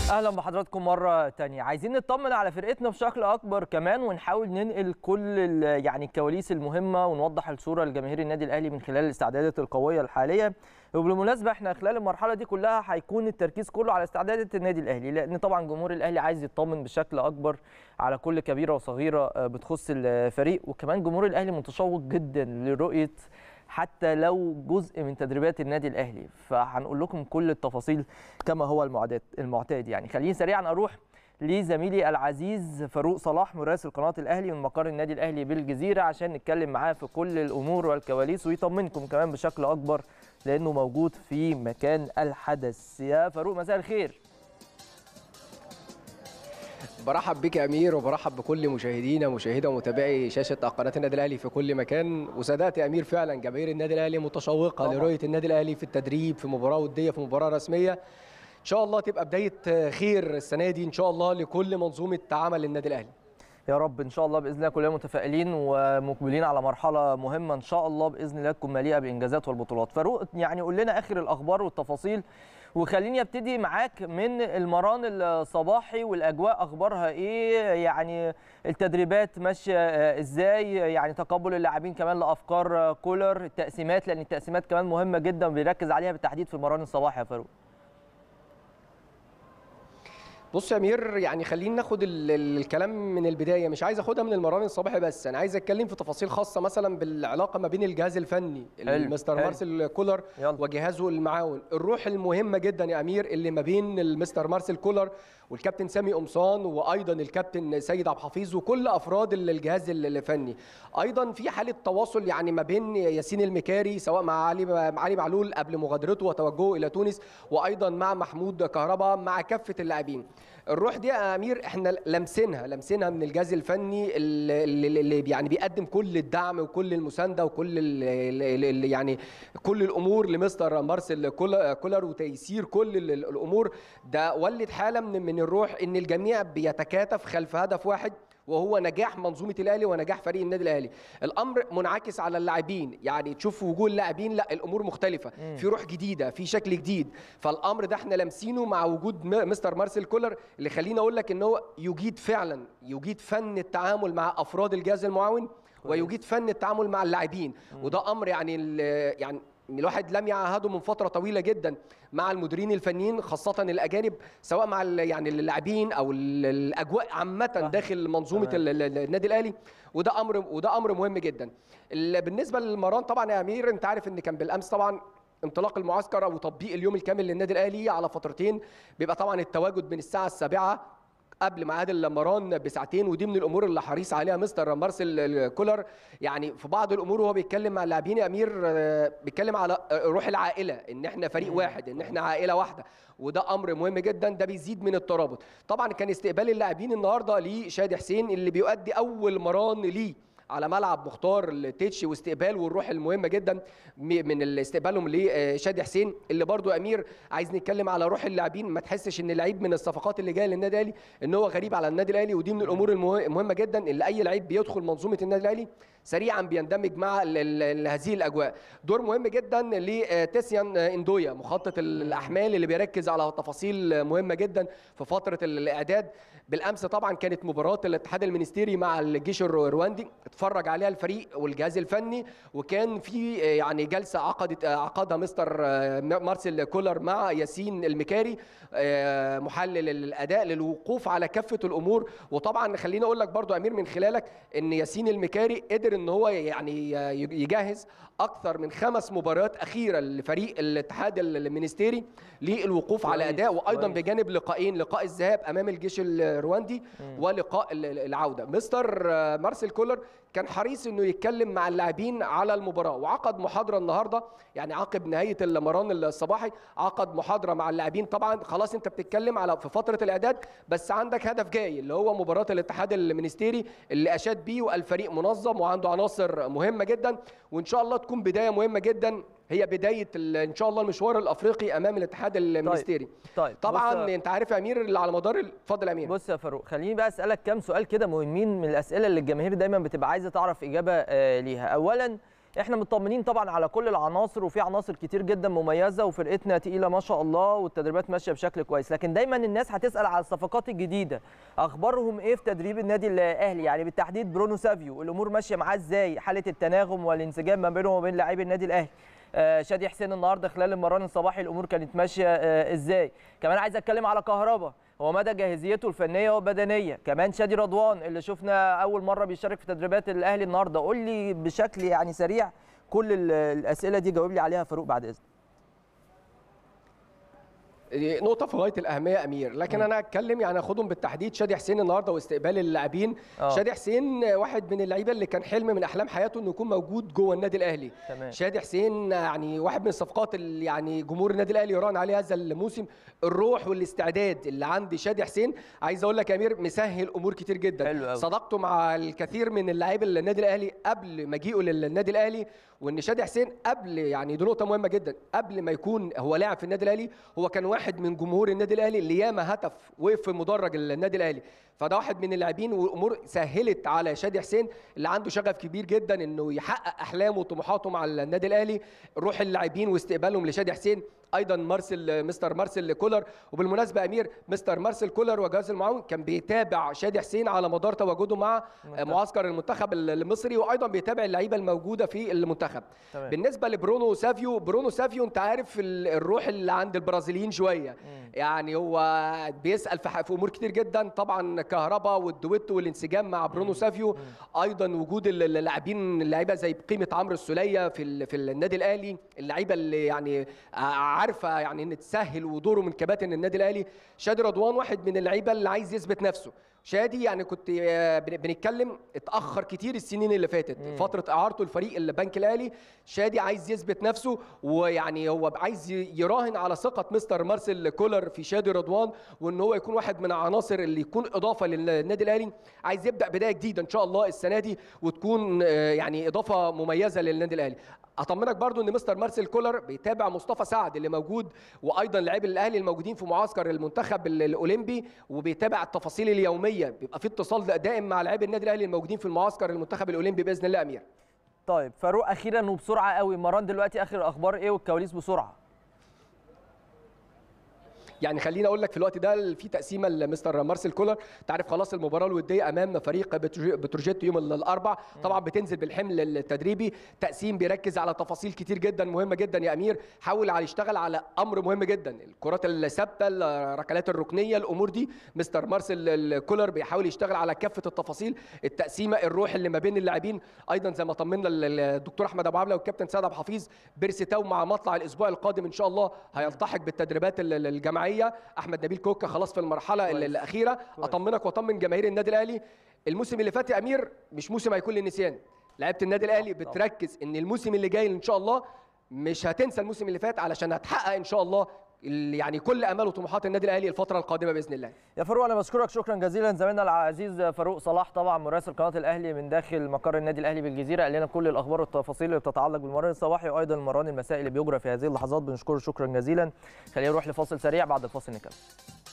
اهلا بحضراتكم مره تانية. عايزين نطمن على فرقتنا بشكل اكبر كمان، ونحاول ننقل كل يعني الكواليس المهمه، ونوضح الصوره لجماهير النادي الاهلي من خلال الاستعدادات القويه الحاليه. وبالمناسبه احنا خلال المرحله دي كلها هيكون التركيز كله على استعدادات النادي الاهلي، لان طبعا جمهور الاهلي عايز يطمن بشكل اكبر على كل كبيره وصغيره بتخص الفريق. وكمان جمهور الاهلي متشوق جدا لرؤيه حتى لو جزء من تدريبات النادي الاهلي، فهنقول لكم كل التفاصيل كما هو المعتاد. يعني خليني سريعا اروح لزميلي العزيز فاروق صلاح مراسل قناه الاهلي من مقر النادي الاهلي بالجزيره، عشان نتكلم معاه في كل الامور والكواليس ويطمنكم كمان بشكل اكبر لانه موجود في مكان الحدث. يا فاروق مساء الخير. برحب بك يا امير، وبرحب بكل مشاهدينا ومتابعي شاشه قناه النادي الاهلي في كل مكان. وصدقت يا امير، فعلا جماهير النادي الاهلي متشوقه لرؤيه النادي الاهلي في التدريب، في مباراه وديه، في مباراه رسميه ان شاء الله تبقى بدايه خير السنه دي ان شاء الله لكل منظومه عمل النادي الاهلي. يا رب ان شاء الله باذن الله، كلنا متفائلين ومقبلين على مرحله مهمه ان شاء الله باذن الله تكون مليئه بالانجازات والبطولات. فاروق يعني قول لنا اخر الاخبار والتفاصيل، وخليني ابتدي معاك من المران الصباحي والاجواء اخبارها ايه؟ يعني التدريبات ماشيه ازاي؟ يعني تقبل اللاعبين كمان لافكار كولر، التقسيمات، لان التقسيمات كمان مهمه جدا بيركز عليها بالتحديد في المران الصباحي يا فاروق. بص يا امير، يعني خلينا ناخد الكلام من البدايه، مش عايز اخدها من المران الصباحي بس، انا عايز اتكلم في تفاصيل خاصه مثلا بالعلاقه ما بين الجهاز الفني المستر مارسيل كولر وجهازه المعاون، الروح المهمه جدا يا امير اللي ما بين المستر مارسيل كولر والكابتن سامي قمصان، وايضا الكابتن سيد عبد الحفيظ وكل افراد الجهاز الفني. ايضا في حاله تواصل يعني ما بين ياسين المكاري سواء مع علي معلول قبل مغادرته وتوجهه الى تونس، وايضا مع محمود كهربا، مع كافه اللاعبين. الروح دي يا امير احنا لمسنها من الجهاز الفني اللي يعني بيقدم كل الدعم وكل المسانده وكل يعني كل الامور لمستر مارسيل كولر وتيسير كل الامور. ده ولد حاله من الروح ان الجميع بيتكاتف خلف هدف واحد، وهو نجاح منظومه الاهلي ونجاح فريق النادي الاهلي. الامر منعكس على اللاعبين، يعني تشوف وجوه اللاعبين لا الامور مختلفه، في روح جديده، في شكل جديد. فالامر ده احنا لامسينه مع وجود مستر مارسيل كولر، اللي خليني اقول لك ان هو يجيد فن التعامل مع افراد الجهاز المعاون، ويجيد فن التعامل مع اللاعبين. وده امر يعني الواحد لم يعهده من فتره طويله جدا مع المديرين الفنيين خاصه الاجانب، سواء مع يعني اللاعبين او الاجواء عامه داخل منظومه النادي الاهلي. وده امر مهم جدا. بالنسبه للمران طبعا يا امير، انت عارف ان كان بالامس طبعا انطلاق المعسكر او تطبيق اليوم الكامل للنادي الاهلي على فترتين، بيبقى طبعا التواجد من الساعه 7 قبل ميعاد المران بساعتين، ودي من الامور اللي حريص عليها مستر مارسيل كولر. يعني في بعض الامور وهو بيتكلم مع اللاعبين يا امير بيتكلم على روح العائله، ان احنا فريق واحد، ان احنا عائله واحده، وده امر مهم جدا، ده بيزيد من الترابط. طبعا كان استقبال اللاعبين النهارده لشادي حسين اللي بيؤدي اول مران ليه على ملعب مختار التتش، واستقبال والروح المهمه جدا من استقبالهم لشادي حسين، اللي برضو يا امير عايز نتكلم على روح اللاعبين، ما تحسش ان لعيب من الصفقات اللي جايه للنادي الاهلي ان هو غريب على النادي الاهلي. ودي من الامور المهمه جدا اللي اي لعيب بيدخل منظومه النادي الاهلي سريعا بيندمج مع هذه الاجواء. دور مهم جدا لتيسيان اندويا مخطط الاحمال اللي بيركز على تفاصيل مهمه جدا في فتره الاعداد. بالامس طبعا كانت مباراه الاتحاد المنستيري مع الجيش الرواندي، اتفرج عليها الفريق والجهاز الفني، وكان في يعني جلسه عقدها مستر مارسيل كولر مع ياسين المكاري محلل الاداء للوقوف على كافه الامور. وطبعا خليني اقول لك برضو امير من خلالك ان ياسين المكاري قدر ان هو يعني يجهز اكثر من 5 مباريات اخيره لفريق الاتحاد المنستيري للوقوف على اداء، وايضا بجانب لقاءين، لقاء الذهاب امام الجيش الرواندي ولقاء العوده. مستر مارسيل كولر كان حريص انه يتكلم مع اللاعبين على المباراه، وعقد محاضره النهارده يعني عقب نهايه المران الصباحي، عقد محاضره مع اللاعبين. طبعا خلاص انت بتتكلم على في فتره الاعداد، بس عندك هدف جاي اللي هو مباراه الاتحاد المنستيري اللي اشاد بيه، والفريق منظم وعنده عناصر مهمه جدا، وان شاء الله تكون بدايه مهمه جدا، هي بدايه ان شاء الله المشوار الافريقي امام الاتحاد المنستيري. طيب طبعا انت عارف يا امير اللي على مدار اتفضل يا امير. بص يا فاروق، خليني بقى اسالك كام سؤال كده مهمين من الاسئله اللي الجماهير دايما بتبقى عايزه تعرف اجابه ليها. اولا احنا مطمنين طبعا على كل العناصر، وفي عناصر كتير جدا مميزه، وفرقتنا تقيله ما شاء الله، والتدريبات ماشيه بشكل كويس. لكن دايما الناس هتسال على الصفقات الجديده، اخبارهم ايه في تدريب النادي الاهلي؟ يعني بالتحديد برونو سافيو، الامور ماشيه معاه ازاي؟ حاله التناغم والانسجام ما بينه وبين لاعبي النادي الاهلي. شادي حسين النهارده خلال المران الصباحي الامور كانت ماشيه ازاي؟ كمان عايز اتكلم على كهربا، هو مدى جاهزيته الفنيه والبدنيه. كمان شادي رضوان اللي شفنا اول مره بيشارك في تدريبات الاهلي النهارده. قول لي بشكل يعني سريع كل الاسئله دي، جاوب لي عليها فاروق بعد اذنك. نقطة في غاية الأهمية أمير، لكن أنا أتكلم يعني أخدهم بالتحديد. شادي حسين النهاردة واستقبال اللاعبين. شادي حسين واحد من اللعيبة اللي كان حلم من أحلام حياته إنه يكون موجود جوه النادي الأهلي. تمام. شادي حسين يعني واحد من الصفقات اللي يعني جمهور النادي الأهلي يراهن عليه هذا الموسم. الروح والاستعداد اللي عند شادي حسين، عايز أقول لك يا أمير، مسهل أمور كتير جدا. صداقته مع الكثير من اللاعبين النادي الأهلي قبل مجيئه للنادي الأهلي، وان شادي حسين قبل، يعني دي نقطه مهمه جدا، قبل ما يكون هو لاعب في النادي الاهلي هو كان واحد من جمهور النادي الاهلي اللي ياما هتف وقف في مدرج النادي الاهلي. فده واحد من اللاعبين، والامور سهلت على شادي حسين اللي عنده شغف كبير جدا انه يحقق احلامه وطموحاته مع النادي الاهلي. روح اللاعبين واستقبالهم لشادي حسين، ايضا مستر مارسيل كولر. وبالمناسبه امير، مستر مارسيل كولر وجهاز المعاون كان بيتابع شادي حسين على مدار تواجده مع معسكر المنتخب المصري، وايضا بيتابع اللعيبه الموجوده في المنتخب. تمام. بالنسبه لبرونو سافيو انت عارف الروح اللي عند البرازيليين شويه. يعني هو بيسال في امور كتير جدا، طبعا كهربا والدويتو والانسجام مع برونو سافيو، ايضا وجود اللاعبين، اللعيبه زي قيمه عمرو السوليه في النادي الاهلي، اللعيبه اللي يعني عارفه يعني ان تسهل ودوره من كباتن النادي الاهلي. شادي رضوان واحد من اللعيبه اللي عايز يثبت نفسه. شادي يعني كنت بنتكلم اتاخر كتير السنين اللي فاتت، فتره اعارته الفريق البنك الاهلي. شادي عايز يثبت نفسه، ويعني هو عايز يراهن على ثقه مستر مارسيل كولر في شادي رضوان، وان هو يكون واحد من العناصر اللي يكون اضافه للنادي الاهلي. عايز يبدا بدايه جديده ان شاء الله السنه دي، وتكون يعني اضافه مميزه للنادي الاهلي. اطمنك برضو ان مستر مارسيل كولر بيتابع مصطفى سعد اللي موجود، وايضا لاعبي الاهلي الموجودين في معسكر المنتخب الاولمبي، وبيتابع التفاصيل اليوميه، بيبقى في اتصال دائم مع لاعبي النادي الاهلي الموجودين في المعسكر المنتخب الاولمبي باذن الله. امير، طيب فاروق اخيرا وبسرعه قوي، مران دلوقتي اخر الاخبار ايه والكواليس بسرعه؟ يعني خليني اقول لك في الوقت ده في تقسيمه لمستر مارسيل كولر. تعرف خلاص المباراه الوديه امام فريق بتروجيت يوم الاربعاء، طبعا بتنزل بالحمل التدريبي. تقسيم بيركز على تفاصيل كتير جدا مهمه جدا يا امير. حاول على يشتغل على امر مهم جدا، الكرات الثابته، الركلات الركنيه، الامور دي مستر مارسيل كولر بيحاول يشتغل على كافه التفاصيل. التقسيمه، الروح اللي ما بين اللاعبين، ايضا زي ما طمنا الدكتور احمد ابو عبله والكابتن سعد ابو حفيظ، بيرسيتاو مع مطلع الاسبوع القادم ان شاء الله هيلتحق بالتدريبات الجماعيه. احمد نبيل كوكا خلاص في المرحله الاخيره. اطمنك واطمن جماهير النادي الاهلي، الموسم اللي فات يا امير مش موسم هيكون للنسيان. لعيبه النادي الاهلي بتركز ان الموسم اللي جاي ان شاء الله مش هتنسى الموسم اللي فات، علشان هتحقق ان شاء الله يعني كل امال وطموحات النادي الاهلي الفتره القادمه باذن الله. يا فاروق انا بشكرك شكرا جزيلا، زميلنا العزيز فاروق صلاح طبعا مراسل قناه الاهلي من داخل مقر النادي الاهلي بالجزيره، قال لنا كل الاخبار والتفاصيل اللي بتتعلق بالمران الصباحي وايضا المران المسائي اللي بيجرى في هذه اللحظات. بنشكره شكرا جزيلا. خلينا نروح لفاصل سريع، بعد الفاصل نكمل.